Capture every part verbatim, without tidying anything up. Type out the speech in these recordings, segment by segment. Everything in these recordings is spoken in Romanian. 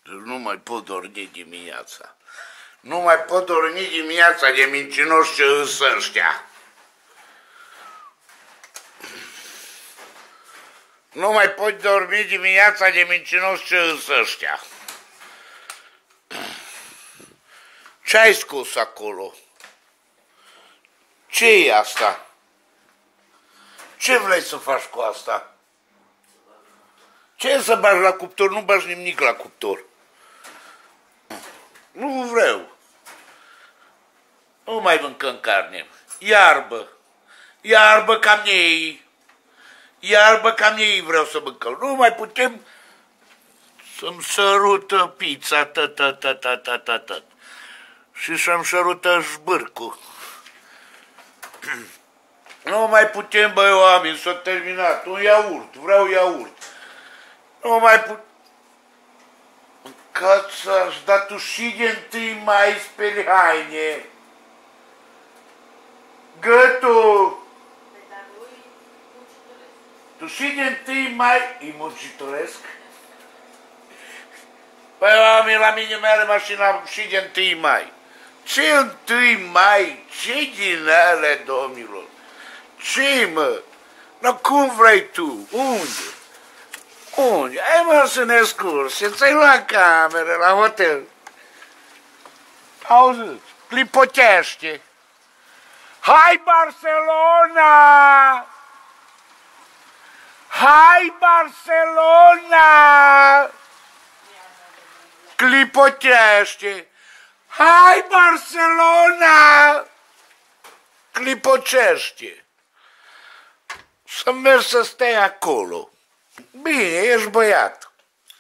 Deci nu mai pot dormi dimineața. Nu mai pot dormi dimineața de mincinoși ce îs ăștia. Nu mai pot dormi dimineața de mincinoși ce îs ăștia. Ce ai scos acolo? Ce e asta? Ce vrei să faci cu asta? Ce e să bagi la cuptor? Nu bagi nimic la cuptor. Nu vreau. Nu mai mâncăm carne. Iarbă. Iarbă cam ei. Iarbă cam ei vreau să mâncăm. Nu mai putem să-mi sărută pizza, ta ta ta ta ta ta ta. Și să-mi sărută șbârcul. Nu mai putem, băi, oameni, s-a terminat. Un iaurt, vreau iaurt. Nu mai putem. Mâncați-aș, dar tu și de întâi mai speli haine. Gătu! Tu și de întâi mai... Îi muncitoresc? Păi, oameni, la mine mi-are mașina și de întâi mai. Ce întâi mai? Ce din alea, domnilor? Ce, mă? No, cum vrei tu? Unde? Unde? Hai, mă, să ne scurse, ți-ai luat cameră la hotel. Auzi, clipotește. Hai, Barcelona! Hai, Barcelona! Clipotește. Hai, Barcelona! Clipocește. Să mergi să stai acolo. Bine, ești băiat.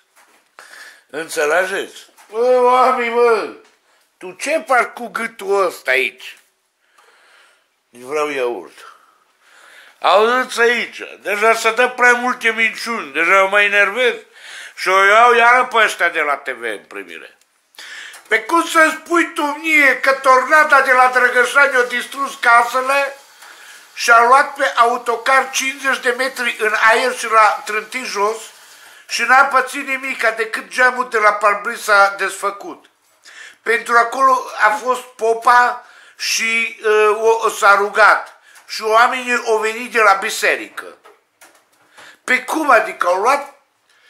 Înțelegeți? Bă, oameni, bă, tu ce faci cu gâtul ăsta aici? Vreau iaurt. Auziți aici, deja se dă prea multe minciuni, deja mă enervez și o iau iară pe ăștia de la T V în primire. Pe cum să spui tu mie că tornada de la Drăgășani a distrus casele și a luat pe autocar cincizeci de metri în aer și l-a trântit jos și n-a pățit nimic decât geamul de la parbris s-a desfăcut. Pentru acolo a fost popa și uh, s-a rugat și oamenii au venit de la biserică. Pe cum adică? Au luat,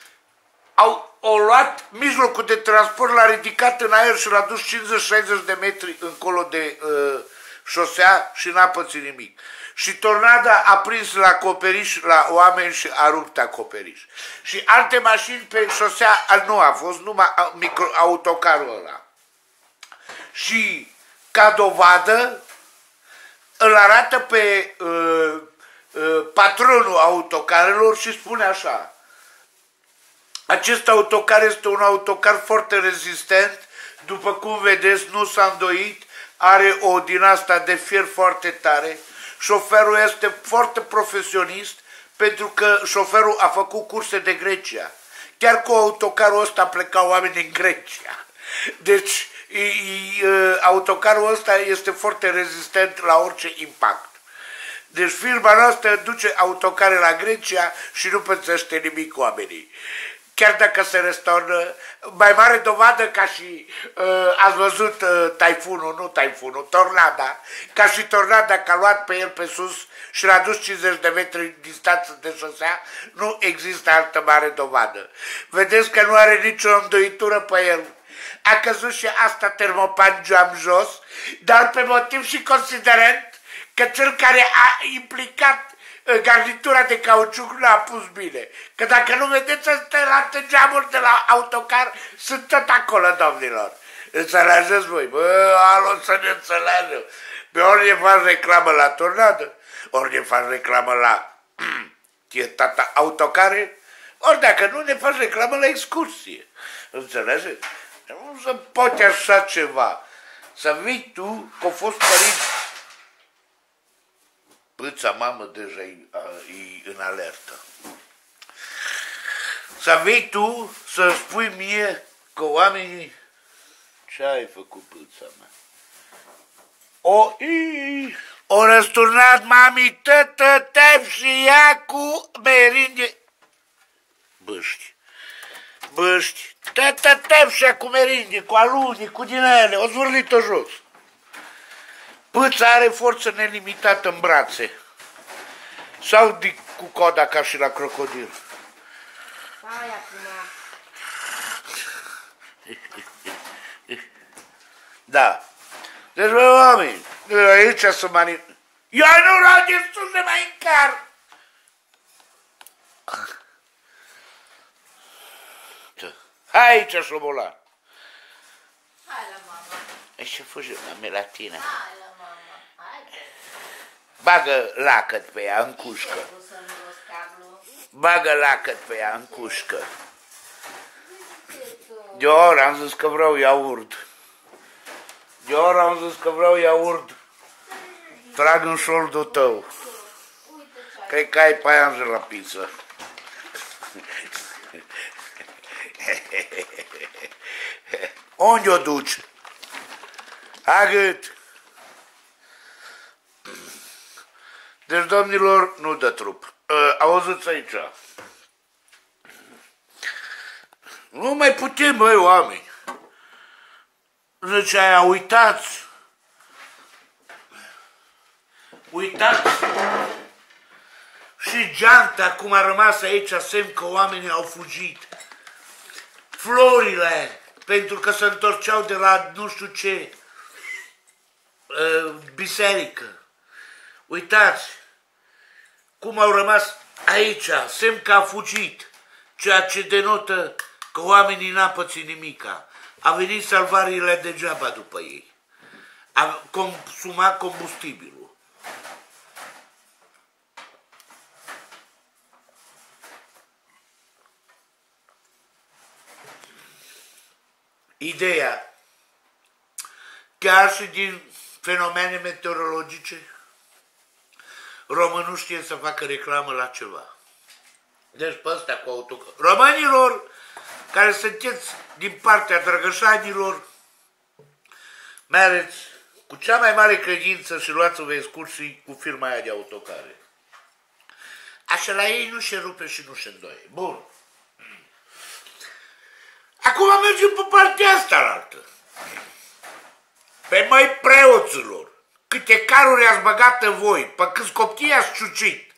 au, au luat mijlocul de transport, l-a ridicat în aer și l-a dus cincizeci șaizeci de metri încolo de uh, șosea și n-a pățit nimic. Și tornada a prins la acoperiș la oameni și a rupt acoperiș. Și alte mașini pe șosea nu a fost, numai micro, autocarul ăla. Și ca dovadă îl arată pe uh, uh, patronul autocarelor și spune așa: acest autocar este un autocar foarte rezistent, după cum vedeți, nu s-a îndoit, are o din asta de fier foarte tare, șoferul este foarte profesionist pentru că șoferul a făcut curse de Grecia. Chiar cu autocarul ăsta plecau oameni din Grecia. Deci I, I, autocarul ăsta este foarte rezistent la orice impact. Deci firma noastră duce autocare la Grecia și nu pățește nimic oamenii. Chiar dacă se restaură, mai mare dovadă ca și, uh, ați văzut uh, taifunul, nu taifunul, tornada, ca și tornada că a luat pe el pe sus și l-a dus cincizeci de metri distanță de șosea, nu există altă mare dovadă. Vedeți că nu are nicio îndoitură pe el. A căzut și asta termopan geam jos, dar pe motiv și considerent că cel care a implicat garnitura de cauciuc nu a pus bine. Că dacă nu vedeți astea geamuri de la autocar, sunt tot acolo, domnilor. Înțelegeți voi? Bă, alo, să ne înțelegem. Pe ori ne faci reclamă la tornadă, ori ne faci reclamă la tata autocare, ori dacă nu ne faci reclamă la excursie. Înțelegeți? Nu se poate așa ceva. Să vii tu că au fost părinți. Pâța mamă deja e, e în alertă. Să vii tu să spui mie că oamenii... Ce ai făcut, pâța mea? O, ii, o răsturnat mami tătă tăp și ea cu merinde. Băști. băști, tătătăpșea cu merinde, cu aluni, cu din ele, o zvârlit-o jos. Pâța are forță nelimitată în brațe. Sau cu coada ca și la crocodil. Hai acum. Da. Deci, bă, oameni, aici să mani... Eu nu rog de sus de mai încar! Hai aici, șobolan! Hai la mama. Aici fugi la melatină. Hai la mama. Hai. Bagă lacăt pe ea în cușcă. Tu să nu rost cablu. Bagă lacăt pe ea în cușcă. De o oră am zis că vreau iaurt. De o oră am zis că vreau iaurt. Trag în șoldul tău. Cred că ai paianjă la pizza. Unde o duci? Agăt! Deci, domnilor, nu dă trup. Auziți aici. Nu mai putem, băi, oameni. Zice aia, uitați. Uitați. Și geanta cum a rămas aici, semn că oamenii au fugit. Florile, pentru că se întorceau de la nu știu ce uh, biserică. Uitați cum au rămas aici, semn că a fugit, ceea ce denotă că oamenii n-a pățit nimica. A venit salvările degeaba după ei. A consumat combustibilul. Ideea, chiar și din fenomene meteorologice, românul știe să facă reclamă la ceva. Deci pe ăsta cu autocar. Românilor care sunteți din partea drăgășanilor, mergeți cu cea mai mare credință și luați-vă excursii cu firma aia de autocare. Așa la ei nu se rupe și nu se îndoie. Bun. Acum mergem pe partea asta la altă. Pe măi preoților, câte caruri ați băgat în voi, pe câți copii ați ciucit,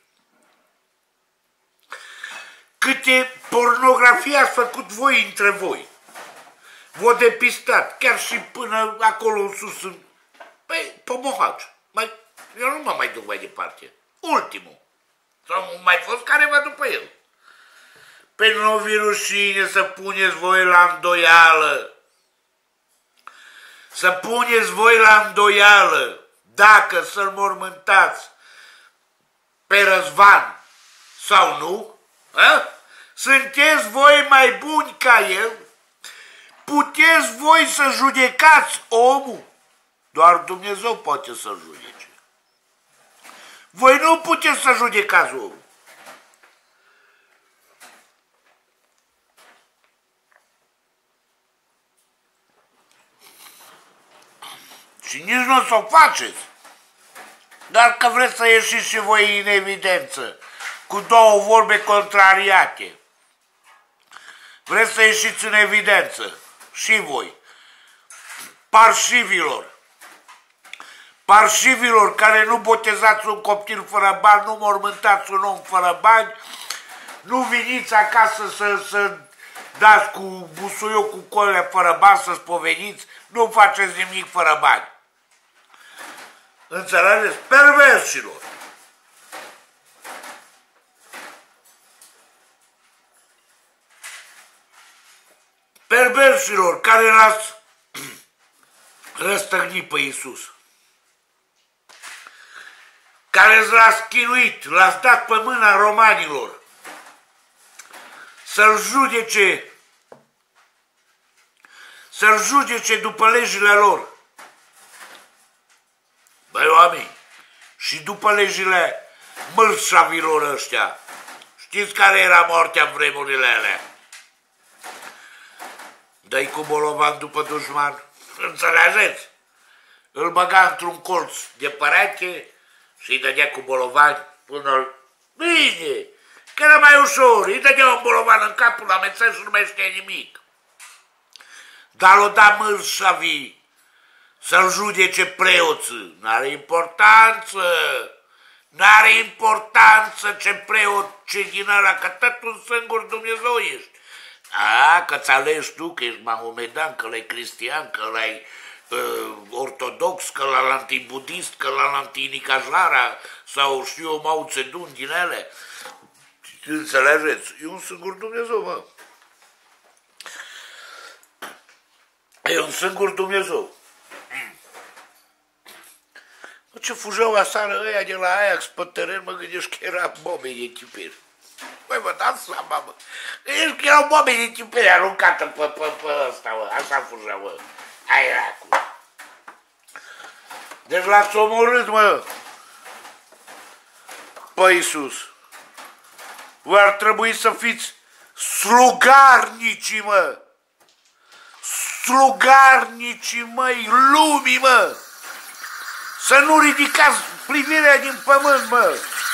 câte pornografie ați făcut voi între voi, v-o depistat, chiar și până acolo în sus, în... Păi, pe Mohaci. Mai... Eu nu mă mai duc mai departe. Ultimul. Sau mai fost careva după el. Pe nu vi rușine să puneți voi la îndoială. Să puneți voi la îndoială dacă să-l mormântați pe Răzvan sau nu. A? Sunteți voi mai buni ca el? Puteți voi să judecați omul? Doar Dumnezeu poate să-l judece. Voi nu puteți să judecați omul. Și nici nu o să o faceți. Dar că vreți să ieșiți și voi în evidență, cu două vorbe contrariate. Vreți să ieșiți în evidență, și voi, parșivilor, parșivilor care nu botezați un copil fără bani, nu mormântați un om fără bani, nu veniți acasă să, să dați cu busuiul cu colea fără bani, să spoveniți, nu faceți nimic fără bani. Înțelegeți? Perversilor! Perversilor care l-ați răstăgnit pe Iisus, care l-ați chinuit, l-ați dat pe mâna romanilor să-l judece, să-l judece după legile lor. Băi, oameni, și după legile mărșavilor ăștia, știți care era moartea în vremurile alea? Dă-i cu bolovan după dușman, înțelegeți? Îl băga într-un colț de pereche și îi dădea cu bolovan până... Bine, Că era mai ușor, îi dădea un bolovan în capul la mețel și nu mai știa nimic. Dar l-o da mărșavi să-l judece preoții. N-are importanță, n-are importanță ce preot, ce din ăla, că tot un singur Dumnezeu ești. A, că-ți alegi tu, că ești mahomedan, că l-ai cristian, că l-ai uh, ortodox, că l-ai antibudist, că l-ai antinicajara, sau știu eu, Mao Zedong din ele. Înțelegeți? E un singur Dumnezeu, mă. E un singur Dumnezeu. Mă, ce fugeau aseară ăia de la Ajax pe teren, mă gândești că era bombe de chipiri. Băi, vă dați seama, mă. Gândești că erau bombe de chipiri aruncată pe, pe, pe ăsta, mă. Așa fugeau, mă. Aia era cu. Deci l-ați omorât, mă, pe Iisus. Vă ar trebui să fiți slugarnici, mă. Slugarnicii, măi, lumii, mă. Să nu ridicați privirea din pământ, mă.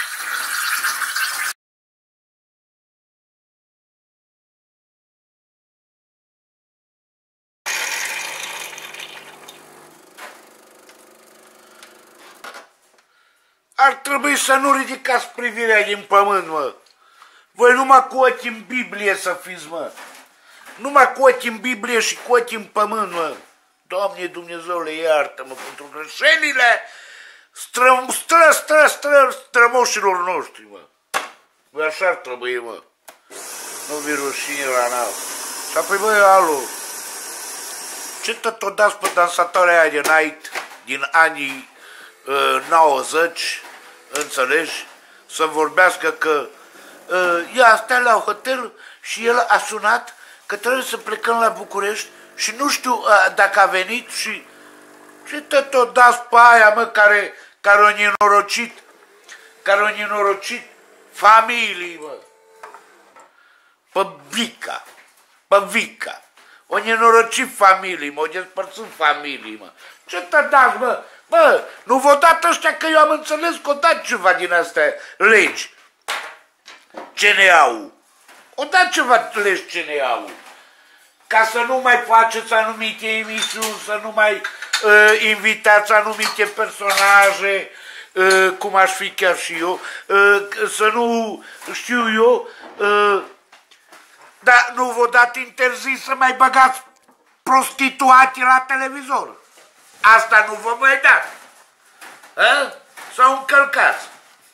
Ar trebui să nu ridicați privirea din pământ, mă. Voi numai cu ochii în Biblie să fiți, mă. Numai cu ochii în Biblie și cu ochii în pământ, mă. Doamne Dumnezeule, iartă-mă pentru greșelile stră, stră, stră, stră, strămoșilor noștri, mă. Băi, așa ar trebui, mă. Nu vi rușine la nau. Și apoi, băi, alu, ce tot o dați pe dansatoarea aia de night din anii uh, nouăzeci, înțelegi, să vorbească că uh, ea stea la hotel și el a sunat că trebuie să plecăm la București și nu știu uh, dacă a venit și ce tot o dați pe aia, mă, care, care o nenorocit, care o nenorocit familii, mă. Pe Vica, pe Vica. O nenorocit familii, mă, o despărțit familii, mă. Ce tot dați, mă? Mă, nu vă dați ăștia că eu am înțeles că o dat ceva din astea legi. C N A-ul. O dat ceva legi C N A-ul. Ca să nu mai faceți anumite emisiuni, să nu mai uh, invitați anumite personaje, uh, cum aș fi chiar și eu, uh, să nu știu eu, uh, dar nu vă dați interzis să mai băgați prostituate la televizor. Asta nu vă mai dați. A? Sau încălcați.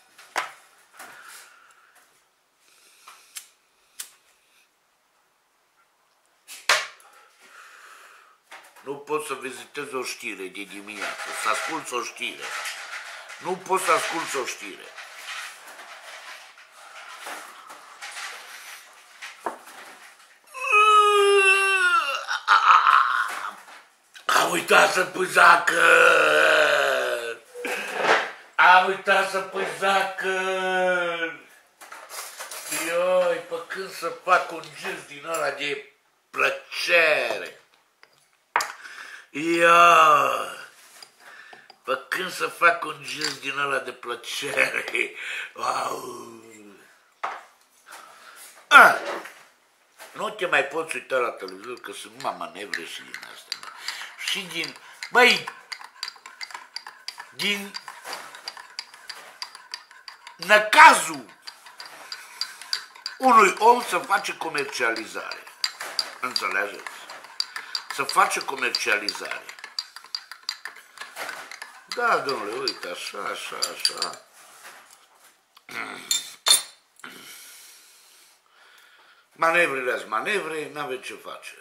Nu poți să vizitezi o știre de dimineață, să asculți o știre. Nu poți să asculți o știre. Am uitat să pui zacăr! Am uitat să pui zacăr! Ioi, pe când să fac un gest din ăla de plăcere! Ia, pe când să fac un gest din ăla de plăcere. Wow. Ah, nu te mai poți uita la televizor, că sunt numai manevre și din astea. Și din, băi, din năcazul unui om să face comercializare. Înțelegeți? Să face comercializare. Da, domnule, uite, așa, așa, așa. Manevrele azi manevre, n-aveți ce face.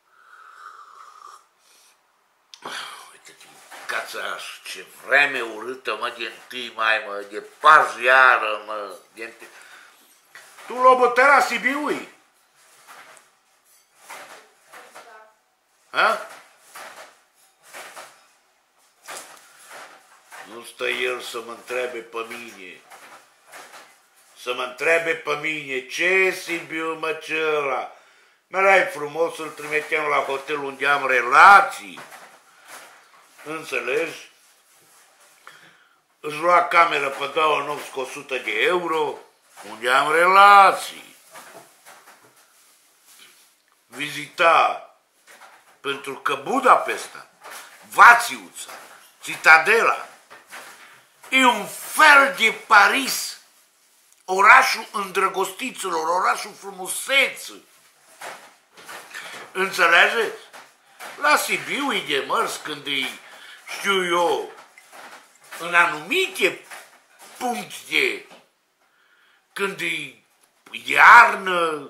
Uite, cațaș, ce vreme urâtă, mă, de întâi mai, mă, de parzi iară, mă, de întâi. Tu lobotăra Sibiului? Ha? Nu stă el să mă întrebe pe mine. Să mă întrebe pe mine ce Sibiu, mă, ce ăla. Mărai frumos să-l trimiteam la hotel unde am relații. Înțelegi? Își lua cameră pe două nopți cu o sută de euro. unde am relații, vizita, pentru că Budapesta, Vațiuța, Citadela, e un fel de Paris, orașul îndrăgostiților, orașul frumuseții. Înțelegeți? La Sibiu e de mers când e, știu eu, în anumite puncte, când e iarnă,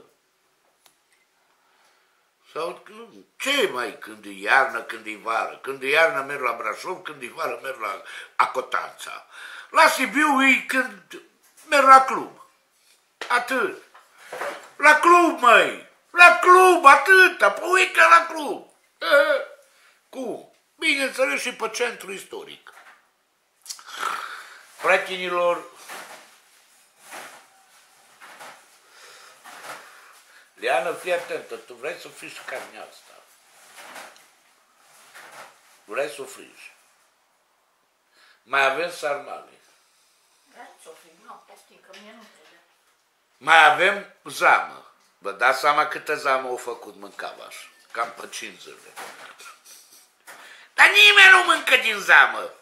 sau ce mai când e iarnă, când e vară? Când e iarnă merg la Brașov, când e vară merg la Acotanța. La Sibiu e când merg la club. Atât. La club, măi! La club, atâta, pe uică la club. E, cum? Bineînțeles și pe centru istoric. Prietenilor, Liana, fii atentă, tu vrei să friși carnea asta. Vrei să o friși. Mai avem sarmale. Vreau să o frig, nu, poftim, că mie nu trebuie. Mai avem zamă. Vă dați seama câtă zamă au făcut mâncavaș. Cam pe cincizeci. Dar nimeni nu mâncă din zamă.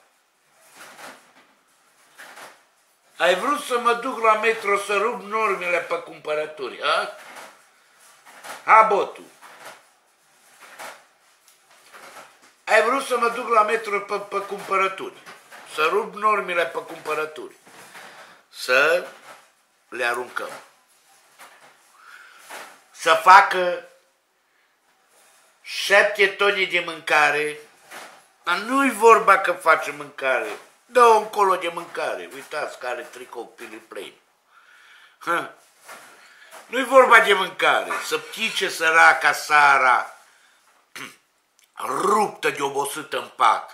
Ai vrut să mă duc la metro să rup normele pe cumpărături, ha? Ha, botul. Ai vrut să mă duc la metro pe, pe cumpărături, să rup normele pe cumpărături, să le aruncăm. Să facă șapte tone de mâncare, dar nu-i vorba că face mâncare, dă-o încolo de mâncare, uitați că are tricou piliplin. Nu-i vorba de mâncare, să ptice săraca Sara, ruptă de obosită în pat,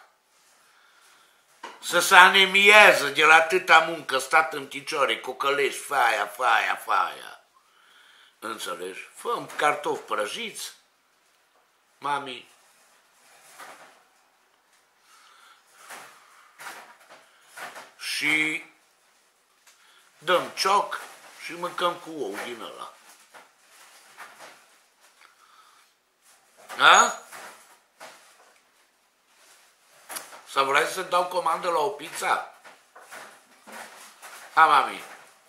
să se anemieză de la atâta muncă, stat în picioare, cocălești, faia, faia, faia. Înțelegi? Fă-mi cartofi prăjiți, mami. Și dăm cioc și mâncăm cu ou din ăla. Da? Sau vrei să dau comandă la o pizza? Ha, mami.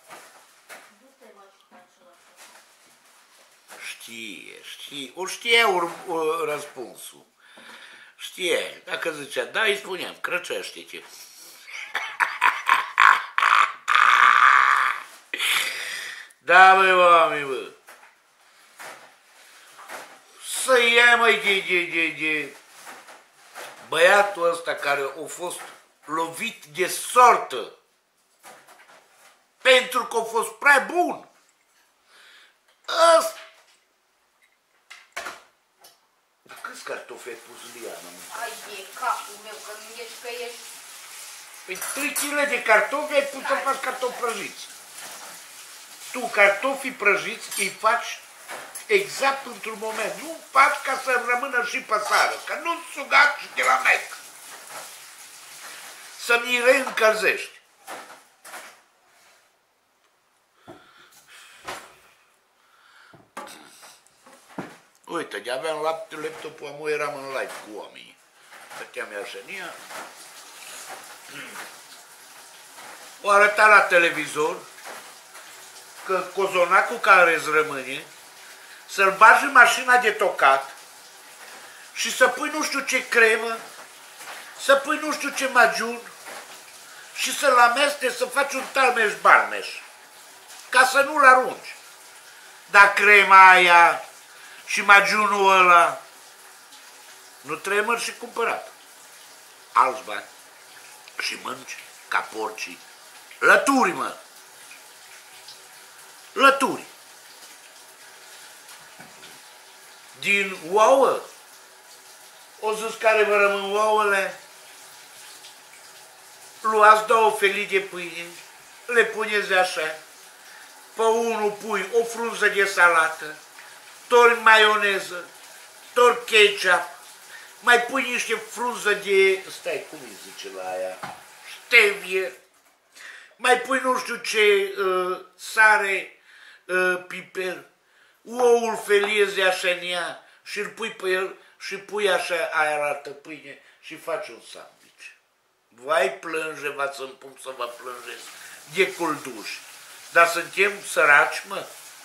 Știe, știe, o știe ur, ur, răspunsul. Știe, dacă zicea, da, îi spuneam, crăcește-te. Da, băi, oameni, bă. Să ia, măi, de, de, de, de băiatul ăsta care a fost lovit de sortă pentru că a fost prea bun. Ăsta. Câți cartofi ai pus, Liana? Ai de capul meu, că nu ești că ești... Păi trei kilograme de cartofi ai pus să faci cartofi prăjiți. Tu cartofii prăjiți îi faci exact într-un moment. Nu faci ca să rămână și pe sară, că nu-ți sugat și de la mec. Să mi reîncălzești. Uite, de aveam laptopul, amu eram în live cu oamenii. Făteam Iașenia. O arăta la televizor că cozonacul care îți rămâne să-l bagi în mașina de tocat și să pui nu știu ce cremă, să pui nu știu ce magiun și să-l amesteci, să faci un talmeș-balmeș, ca să nu-l arunci. Dar crema aia și magiunul ăla nu trebuie mări și cumpărat. Alți bani și mănânci ca porcii. Lături, mă! Lături. Din ouă, o zis care vă rămân ouăle, luați două felii de pâine, le puneți așa, pe unul pui o frunză de salată, tori maioneză, tori ketchup, mai pui niște frunză de, stai, cum îi zice la aia, stevie, mai pui nu știu ce, uh, sare, uh, piper, oul felieze așa în ea și îl pui pe el și pui așa, aia arată pâine și faci un sandwich. Vai plânge, va să-mi pun să vă plângeți de culduși. Dar suntem săraci, mă?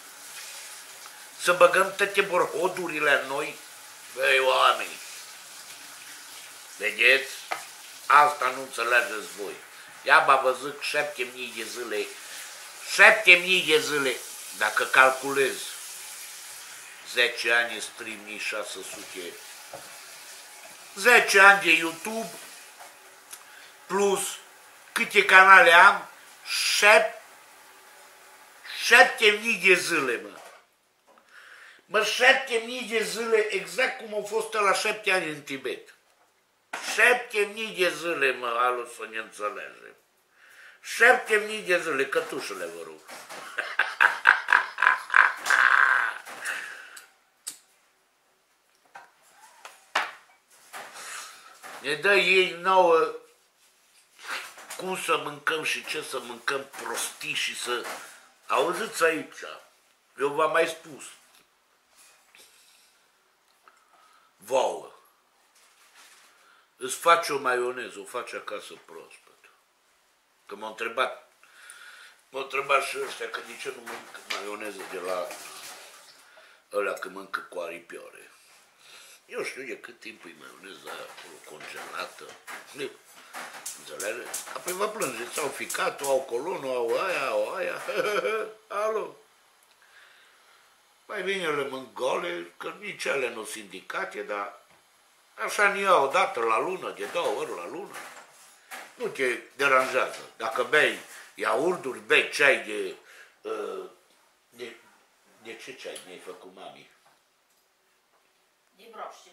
Să băgăm toate borhodurile în noi? Băi, oameni, vedeți? Asta nu înțelegeți voi. Ia bă văzut șapte mii de zile, șapte mii de zile, dacă calculez, zece ani sunt trei mii șase sute, zece ani de YouTube, plus câte canale am, șapte mii de zile, mă. Mă, șapte mii de zile, exact cum au fost la șapte ani în Tibet. Șapte mii de zile, mă, alu să ne înțelegem. Șapte mii de zile, cătușele, vă rog. Ne dă ei nouă cum să mâncăm și ce să mâncăm, prostii și să... Auziți aici, eu v-am mai spus. Vouă. Îți faci o maioneză, o faci acasă proaspăt. Că m-au întrebat, m-au întrebat și ăștia că de ce nu mănâncă maioneză de la ăla că mănâncă cu aripioare. Eu știu de cât timp e maioneza acolo congelată. Înțelege? Apoi vă plângeți, au ficat-o, au colonul, au aia, au aia. Alo? Mai bine le mânc gole, că nici ele nu sunt indicate, dar așa ne iau o dată la lună, de două ori la lună. Nu te deranjează. Dacă bei iaurduri, bei ceai de... Uh, de, de ce ceai mi-ai făcut, mami? De broaște.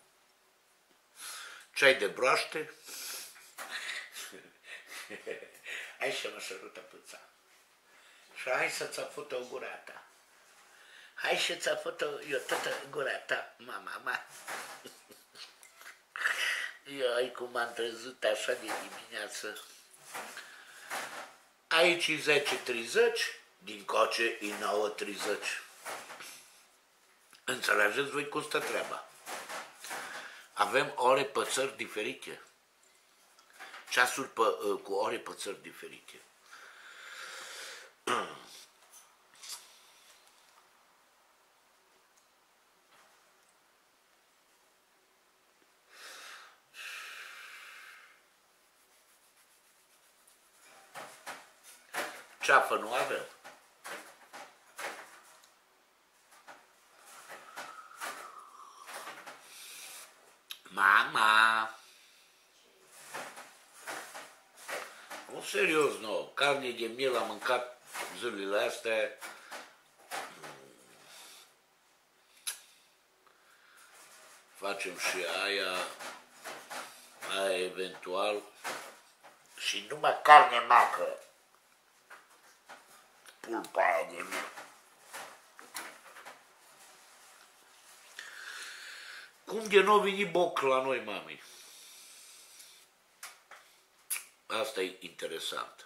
Ceai de broaște? Hai să mă sărută puța. Și hai să-ți afut o gura ta. Hai și ți-a făcut eu toată gura ta, mama, ma. Eu ai cum m-am trezit așa de dimineață. Aici e zece treizeci, din coace e nouă treizeci. Înțelegeți voi cum stă treaba? Avem ore pe țări diferite. Ceasuri pe, cu ore pe țări diferite. Ceafă nu avem. Mama! Nu, serios, nu. Carne de miel am mâncat zilele astea. Facem și aia, aia eventual. Și numai carne macă. Pulpa aia de miel. Cum de n-o venit boc la noi, mami? Asta e interesant.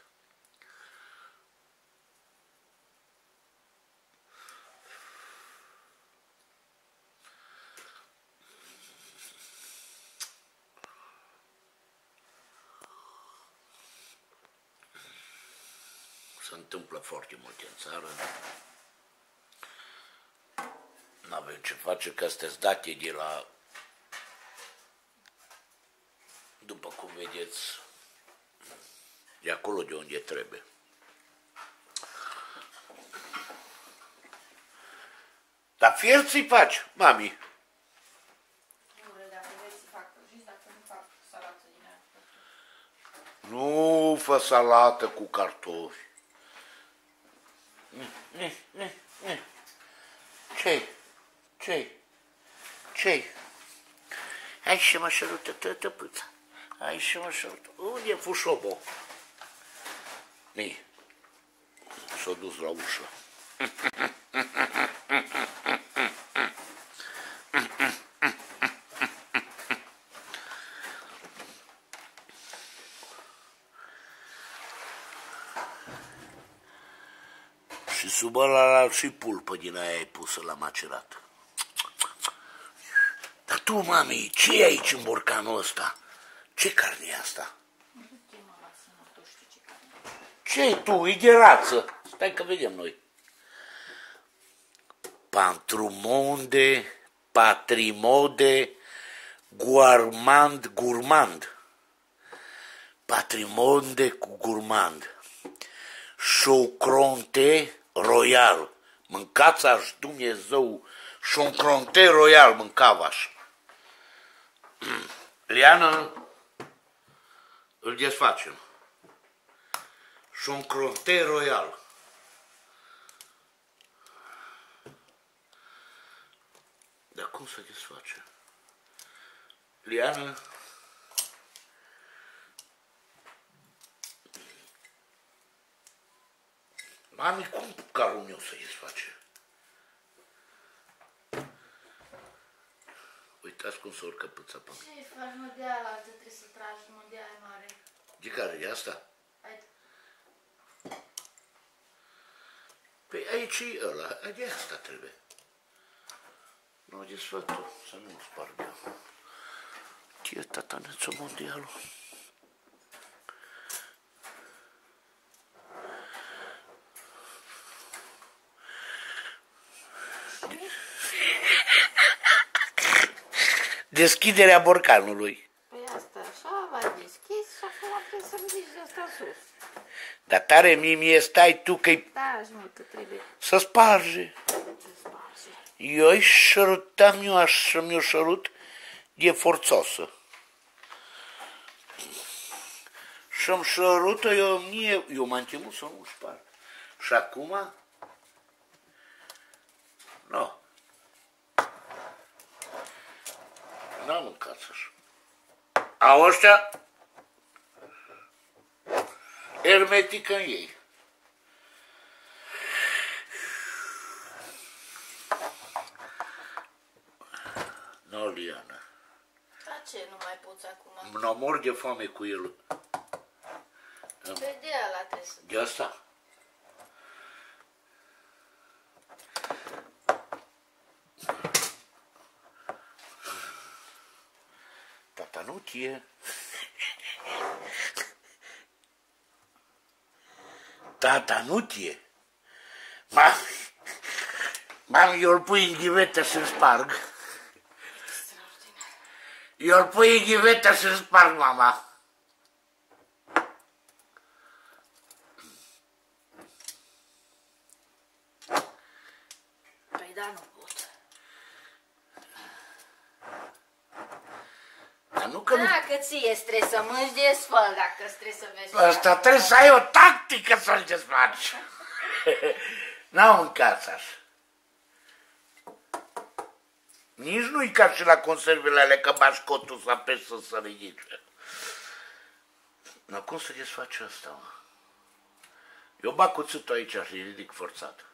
Se întâmplă foarte multe în țară. N-avem ce face, că astea-s date de la, după cum vedeți, de acolo de unde trebuie. Dar fier ți-i faci, mami? Nu, dacă vrei să fac prăjiți, dacă nu fac salată din aia. Nu fă salată cu cartofi. Ce-i? Ce-i? Ce-i? Hai și mă șerută tătăpâța. Hai și mă șerută. Unde e fușobo? Nii. S-a dus la ușă. Și sub ăla și pulpă din aia ai pusă la macerat. Dar tu, mami, ce e aici în borcanul ăsta? Ce carne e asta? Ce-i tu? E gherață. Stai că vedem noi. Pantrumonde, patrimode, gourmand, gourmand. Patrimonde cu gourmand. Chocronte royal. Mâncați aș Dumnezeu. Chocronte royal mâncava aș. Liana, îl desfacem. Chocronte royal. Dar cum se desface? Liana, mami, cum carul meu se desface? Uitați cum se urcă pâța pe mine. Ce faci, mă, de aia altă, trebuie să tragi, mă, de aia mare. De care? De asta? Hai. Păi aici e ăla, de asta trebuie. Nu, desfătul, să nu sparg eu. Ce e tatanețo mondialul? Deschiderea borcanului. Păi asta așa l-ai deschis și acum trebuie să ridici de asta sus. Dar tare mie stai tu că-i Da, mă, că trebuie să sparge. să spargi. Eu îi șărutam eu așa să mi-o șărut de forțosă. Și-mi șărută eu mie, eu m-am temut să nu sparg. Și acum, nu. N-am mâncat așa. Au ăștia hermetic în ei. Nu, Liana. Dar ce nu mai poți acum? Mă mor de foame cu el. Pe de ăla trebuie să... De asta? Tata nu tie. Tata nu tie. Mami, mami, eu îl pui în ghivetă să-l sparg. Extraordinar. Eu îl pui în ghivetă să-l sparg, mama. Păi da, nu pot. Dar nu că nu... Dacă ție trebuie să mânci desfăl, dacă trebuie să vezi... Asta trebuie să ai o tactică să-l desfaci. N-am mâncat așa. Nici nu-i ca și la conservele alea că bași cotul să apeși să se ridice. Dar cum să desface asta, mă? Eu bag cuțitul aici și îi ridic forțat.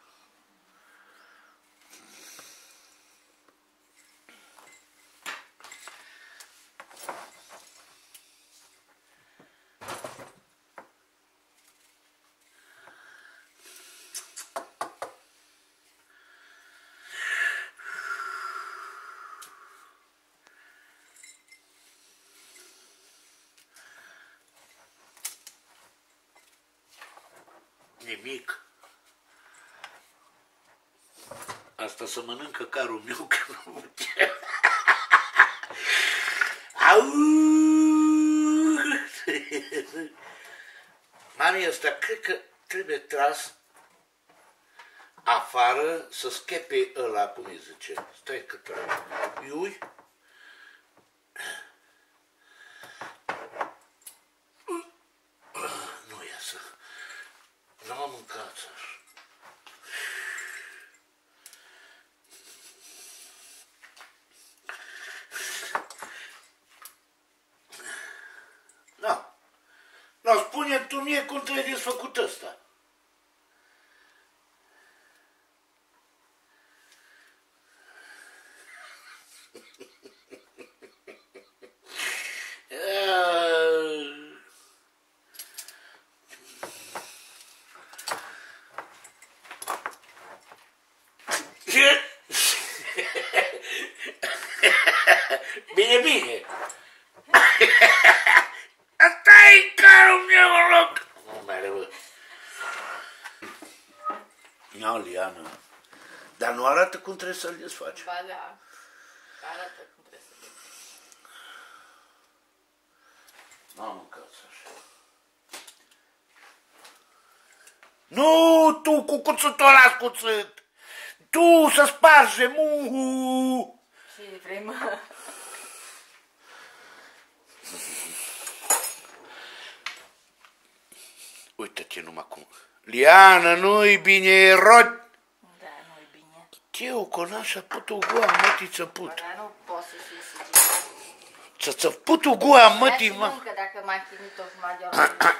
Nimic. Asta să mănâncă carul meu că nu putea. Au! Mami, ăsta cred că trebuie tras afară să scape ăla, cum îi zice. Stai că trag. Iui. Nu iasă. Nu am mâncat așa. Nu. Nu, spune tu mie cum trebuie desfăcut ăsta. Na, Liana. Dar nu arată cum trebuie să-l desfaci. Ba da, arată cum trebuie să le N-am mâncat așa. Nu, tu cu cuțutul ăla ascuțit! Tu să sparge muhu! Ce vrei, mă? Uite-te numai cum. Liana, nu-i bine, rot! Da, nu-i bine. Eu, conașa, putu gua, mătii, ță put. Dar nu poți să fii sigilat. Ță ță putu gua, mătii, Ia și mă. mâncă dacă m-ai chinuit-o jumătate de oră.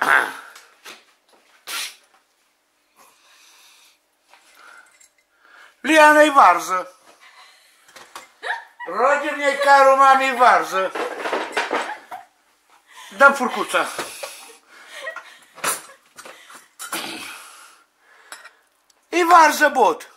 Liana-i varză. Roger ne-i caru mami varză. Dă furcuța. E varză, bot.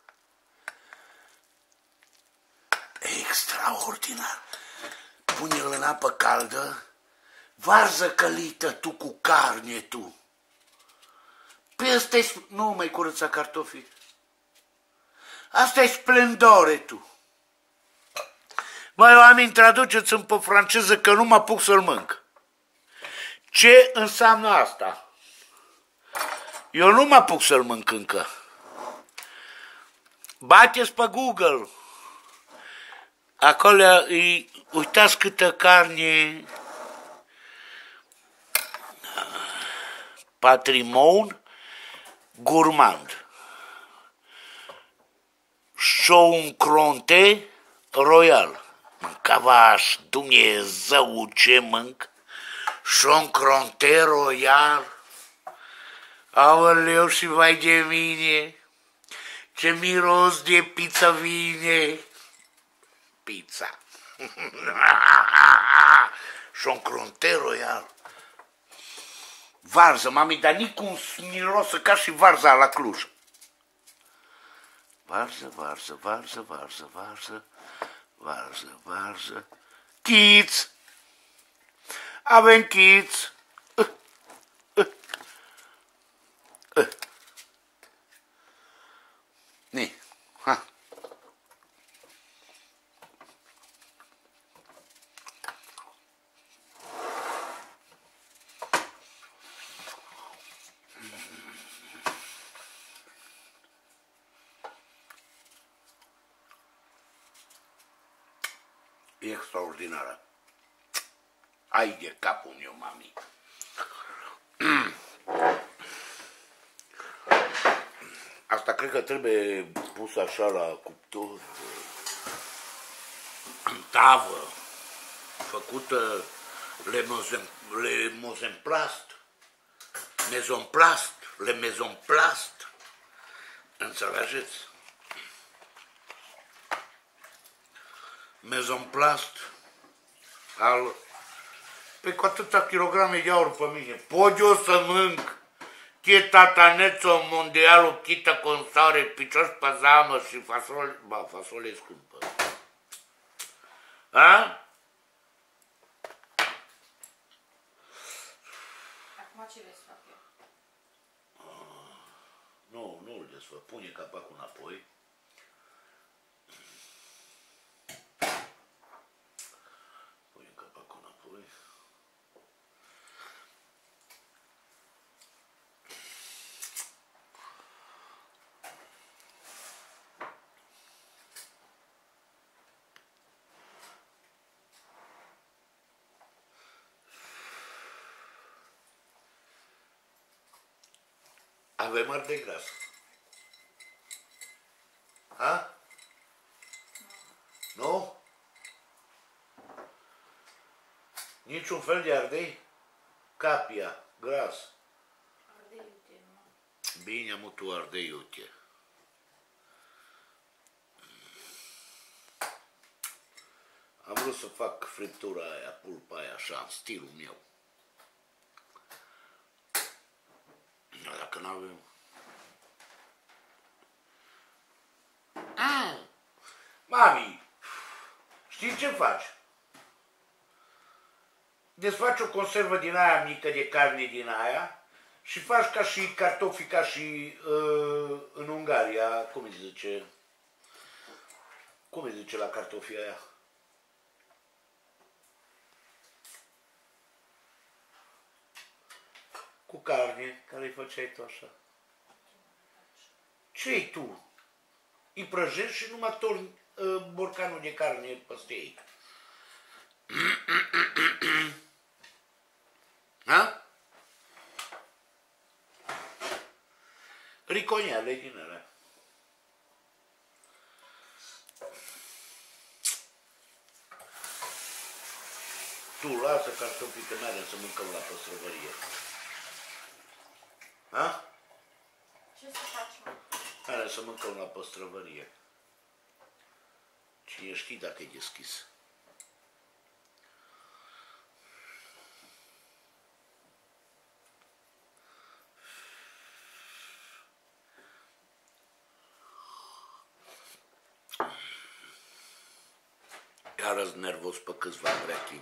Extraordinar. Pune-l în apă caldă. Varză călită, tu cu carne, tu. Păi ăsta-i... Nu mai curăța cartofii. Asta e splendore, tu. Mai oameni, traduceți-mi pe franceză că nu mă apuc să-l mânc. Ce înseamnă asta? Eu nu mă apuc să-l mânc încă. Bateți pe Google. Acolo îi, uitați câtă carne. Patrimon gourmand. Chon Cronte Royal. Mâncavaș, Dumnezeu, ce mânc? Chon Cronte Royal. Aoleu, și vai de mine, ce miros de pizza vine. Pizza. Chon Cronte Royal. Varză, mami, dar nici cum mirosă ca și varza la Cluj. Varză, varză, varză, varză, varză, varză, varză. Chiț! Avem chiț! Uh, uh, uh. Ni, ha. E extraordinară. Ai de capul meu, mami. Asta cred că trebuie pus așa la cuptor. În tavă. Făcută le, mozen, le mozenplast. Mezonplast. Le mezonplast. Înțelegeți? Mezonplast al... Pe cu atâta kilograme de aur pe mine. Pot eu să mânc che tatanețo mondialul, chită constare, picioși pe zamă și fasole... Ba, fasole e scumpă. A? Acum ce vrei să fac eu? Nu, nu îl desfă. Pune capacul înapoi. Avem ardei de gras. Ha? Nu? Niciun fel de ardei? Capia, gras. Ardei iute, nu. Bine, am tu ardei iute. Am vrut să fac friptura aia, pulpa aia, așa, în stilul meu. Dacă n-avem... Mm. Mami, știi ce faci? Desfaci o conservă din aia mică de carne din aia Și faci ca și cartofi, ca și uh, în Ungaria, cum îi zice? Cum îi zice la cartofii aia? Cu carne, care îi făceai tu așa. Ce-i tu? Îi prăjești și numai torni uh, borcanul de carne peste ei. Ha? Riconiale din alea. Tu lasă cartofii că n-are să mâncăm la păstrăvărie. Ha? Ce să faci, mă? Are să mâncăm la păstrăvărie. Cine știe dacă e deschis. Iar îți nervos pe câțiva vrechi.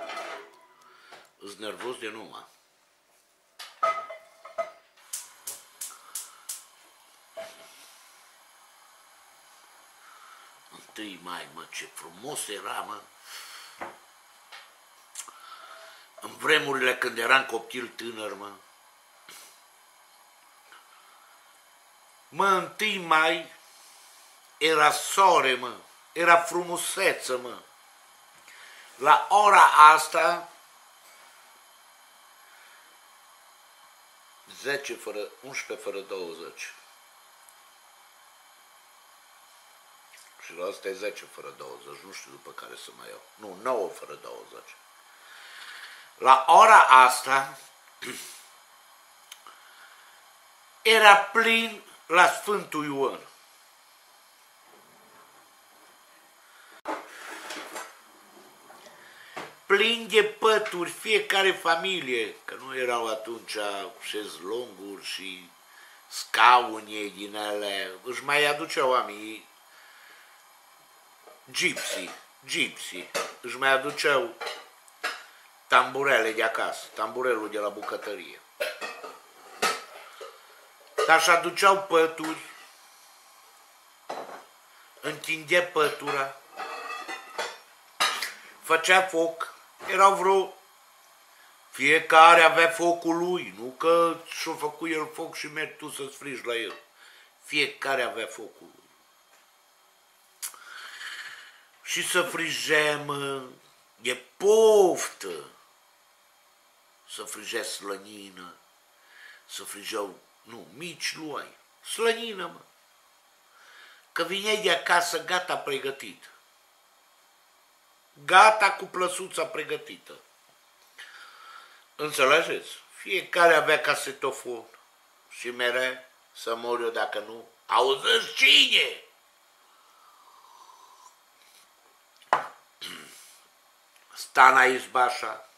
Îți nervos de numai. Întâi mai, mă, ce frumos era, mă. În vremurile când eram copil tânăr, mă. Mă, întâi mai era soare, mă. Era frumuseță, mă. La ora asta, zece fără, unsprezece fără douăzeci. Și la asta e zece fără douăzeci, nu știu după care să mai iau. Nu, nouă fără douăzeci. La ora asta, era plin la Sfântul Ioan. Plin de pături, fiecare familie, că nu erau atunci șezlonguri și scaune din alea, își mai aduceau oamenii gipsy, gipsy, își mai aduceau tamburele de acasă, tamburelul de la bucătărie. Dar și aduceau pături, întindea pătura, făcea foc, erau vreo... Fiecare avea focul lui, nu că și-a făcut el foc și mergi tu să-ți frigi la el. Fiecare avea focul lui. Și să frigem, e poftă, să frigea slănină, să frigeau, nu, mici luai, slănină, mă. Că vineai de acasă gata pregătit. Gata cu plăsuța pregătită. Înțelegeți? Fiecare avea casetofon și mere să mor eu dacă nu. Auziți cine? Stana Izbașa,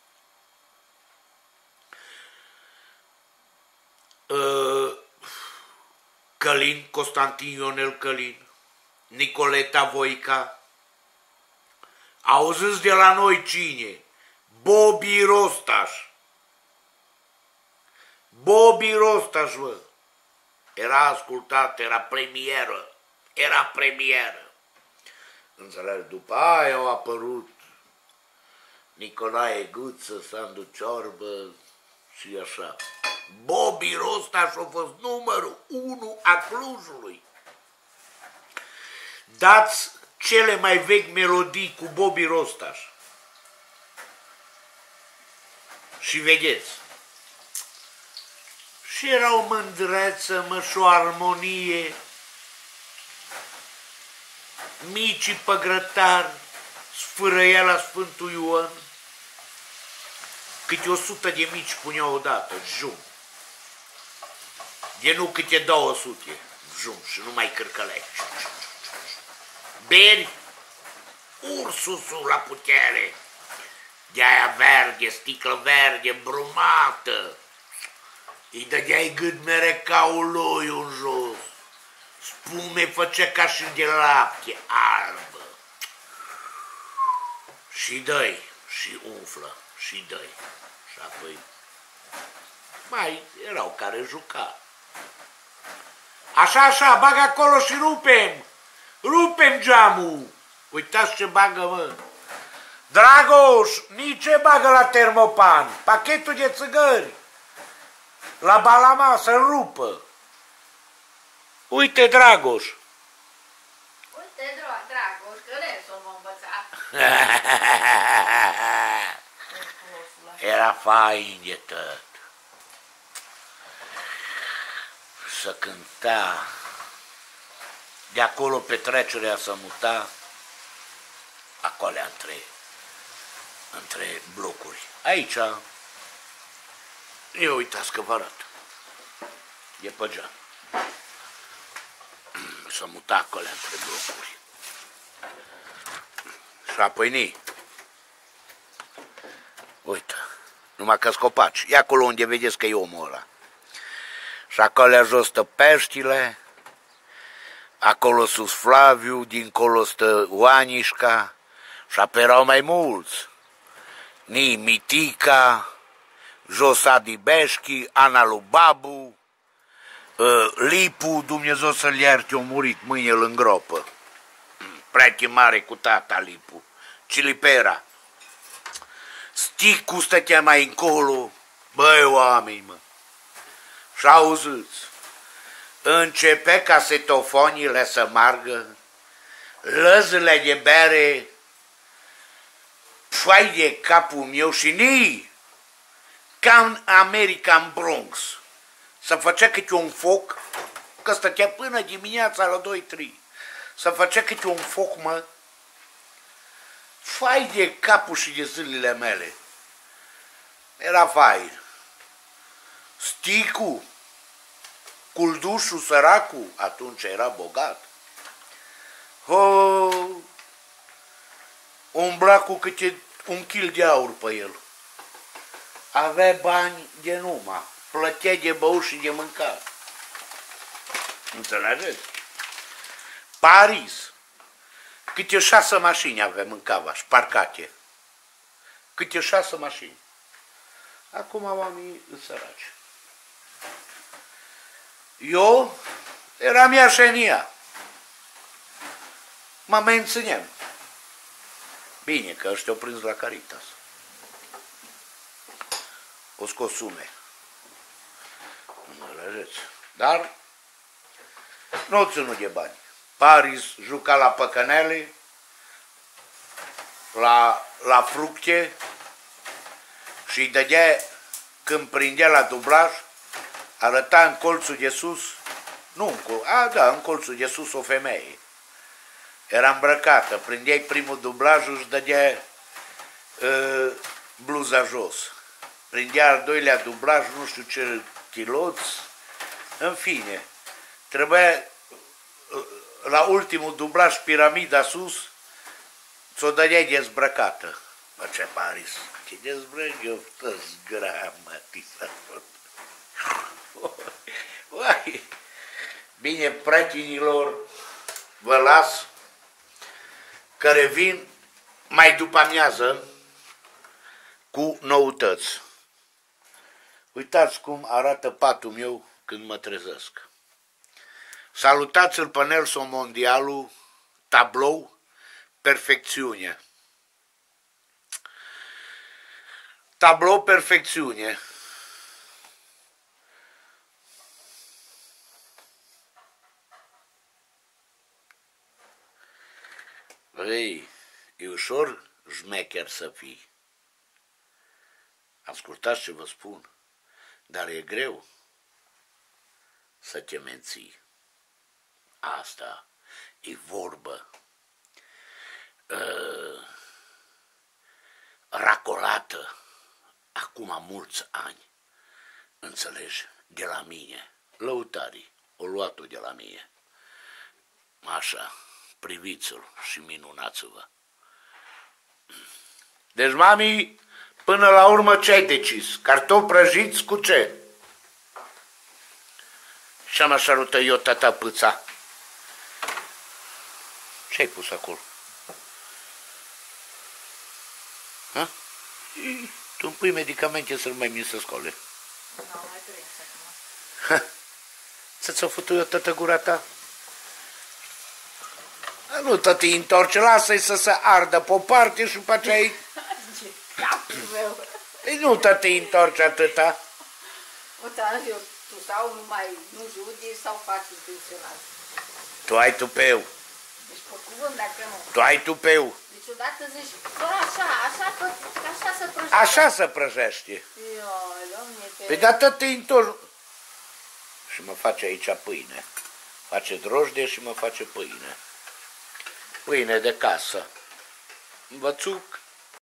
Călin, Constantin Ionel Călin, Nicoleta Voica. Auziți de la noi cine? Bobby Rostaș. Bobby Rostaș, bă. Era ascultat, era premieră. Era premieră. Înțelegi? După aia au apărut Nicolae Guță, Sandu Ciorbă și așa. Bobby Rostaș a fost numărul unu a Clujului. Dați cele mai vechi melodii cu Bobby Rostaș. Și vedeți. Și era o mândreță, mă, și o armonie. Micii păgrătari sfârăia la Sfântul Ioan. Câte o sută de mici puneau odată, jum. De nu câte două sute, jum, și nu mai cârcălei. Beri, ursusul la putere, de-aia verde, sticlă verde, brumată. Îi dădeai gâdmere caului în jos. Spume făcea ca și de lapte, albă. Și dă-i, și umflă, și dă-i. Și apoi Mai erau care juca. Așa, așa, bagă acolo și rupem. Rupem geamul. Uitați ce bagă, mă. Dragoș, nici ce bagă la termopan. Pachetul de țigări. La balama să rupă. Uite, Dragoș. Uite, Dragoș, că Nelson m-a învățat. Era fain de tot. Să cânta. De acolo petrecerea să muta. Acolo între, între blocuri. Aici, eu uitați că vă arăt. E pe geam. Să muta acolo între blocuri. Și apoi ni. Uite, numai că scopaci. E acolo unde vedeți că e omul ăla. Și acolo jos stă peștile. Acolo sus Flaviu, dincolo stă Oanișca. Și apoi erau mai mulți. Ni Mitica, jos Adi Beșchi, Ana lui Babu, Lipu, Dumnezeu să-l ierte, a murit mâine îl îngropă. Prete mare cu tata Lipu. Cilipera. Sticu stătea mai încolo. Băi, oameni, mă. Și auziți, începe casetofonile să margă, lăzile de bere, fai de capul meu și nii, ca în America, în Bronx, să făcea câte un foc, că stătea până dimineața la doi trei, să făcea câte un foc, mă, fai de capul și de zilele mele. Era fain. Sticu, culdușul săracul, atunci era bogat. Oh, umbla cu câte un kil de aur pe el. Avea bani de numai, plătea de băut și de mâncat. Înțelegeți? Paris, câte șase mașini avem în Cavaș, parcate. Câte șase mașini. Acum oamenii sunt săraci. Eu eram iașenia. Mă mențineam. Bine, că ăștia au prins la Caritas. O scos sume. Înțelegeți? Dar nu ținut de bani. Paris juca la păcănele, la, la fructe și îi dădea, când prindea la dublaj, arăta în colțul de sus, nu în colțul, a, da, în colțul de sus o femeie. Era îmbrăcată, prindeai primul dublaj, își dădea uh, bluza jos. Prindea al doilea dublaj, nu știu ce chiloți, în fine. Trebuia, uh, la ultimul dublaj, piramida sus, ți-o dădeai dezbrăcată. Bă, ce Paris, ce dezbrăc eu, tăți gramatica. Bine, prietenilor, vă las, că revin mai după amiază cu noutăți. Uitați cum arată patul meu când mă trezesc. Salutați-l pe Nelson Mondialu, tablou, perfecțiune. Tablou, perfecțiune. Ei, e ușor șmecher să fii. Ascultați ce vă spun, dar e greu să te menții. Asta e vorbă uh, racolată acum mulți ani, înțelegi, de la mine. Lăutarii o luat-o de la mine. Așa, priviți-l și minunați-vă. Deci, mami, până la urmă ce ai decis? Cartofi prăjiți cu ce? Și am așa rută eu, tata pâța. Ce-ai pus acolo? Ha? Tu îmi pui medicamente să-l mai mi se scole. Nu, mai prins acum. Să ți-o futu eu toată gura ta? Nu tot îi întorce, lasă-i să se ardă pe o parte și după aceea îi... Ce capul meu! Ei, nu tot îi întorce atâta. Uite, eu, tu sau nu mai, nu judi sau faci intenționat. Tu ai tupeu, Deci, pe cuvânt, dacă nu. tu ai tupeu. Deci, odată zici, doar așa, așa, că, așa se prăjește. Așa se prăjește. Ioi, domne, te... Păi de atât îi întorci. Și mă face aici pâine. Face drojdie și mă face pâine. Pâine de casă. Bățuc